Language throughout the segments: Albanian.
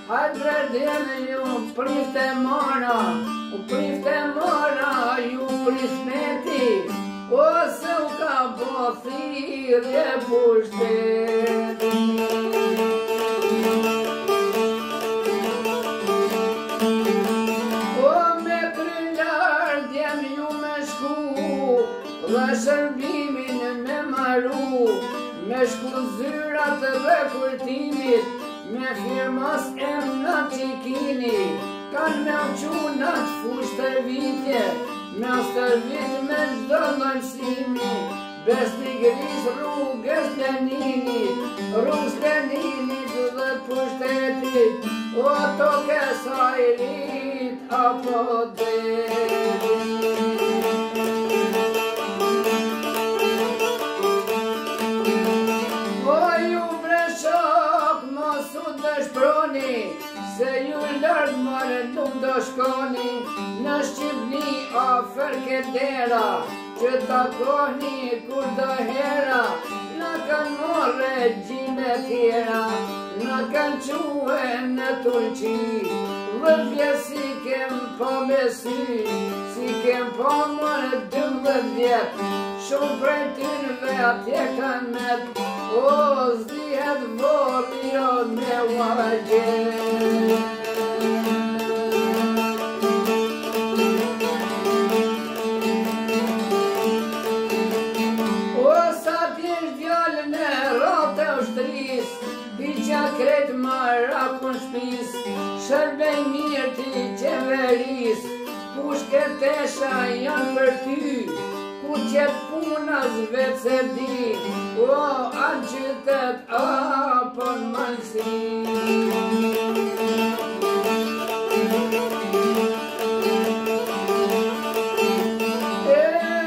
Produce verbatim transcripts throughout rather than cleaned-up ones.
Hajde djeme ju priste mora, u priste mora ju prisneti, ose u ka po thirrje pushteti. Dhe shërbimin me maru, me shku zyrat dhe kultimit, me firmas e në qikini, kanë me uqunat fush tërvitje, me stërvit me gjdo lëmsimi, besti gris rrugës Lenini, rrugës Leninit dhe pushtetit, o to kesajrit apo derit. Se ju lartë mare nuk do shkoni në Shqipni afer kedera, që takoni kur do hera, në kanë more gjime tjera, në kanë quhe në Turqi, vëdhje si kem po me sy, si kem po mërë dëmbët vjet, shumë prej tynëve atje kanë met, o zdihet vorë jo me uargjet. Kret marakun shpis, shërbej mirë ti qeveris, pushketesha janë për ty, ku qëtë punës vetë se di, o anë qytet apo në mënsi. E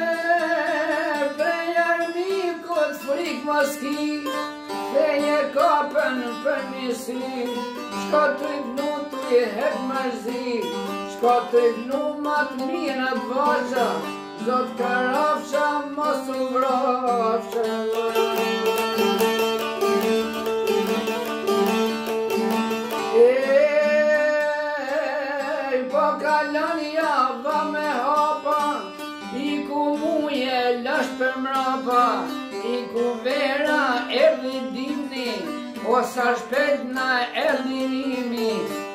prej armikut frik moski, Feje kapën për misi, shko të i vnu të i hek mërzi, shko të i vnu matë mirët vazha, zot karafsha mos u vrafsha. Ej, po kalon java me hapa, i ku muje lash për mrapa, i ku vera erdi dimni, o sa shpejt na erdi rimi,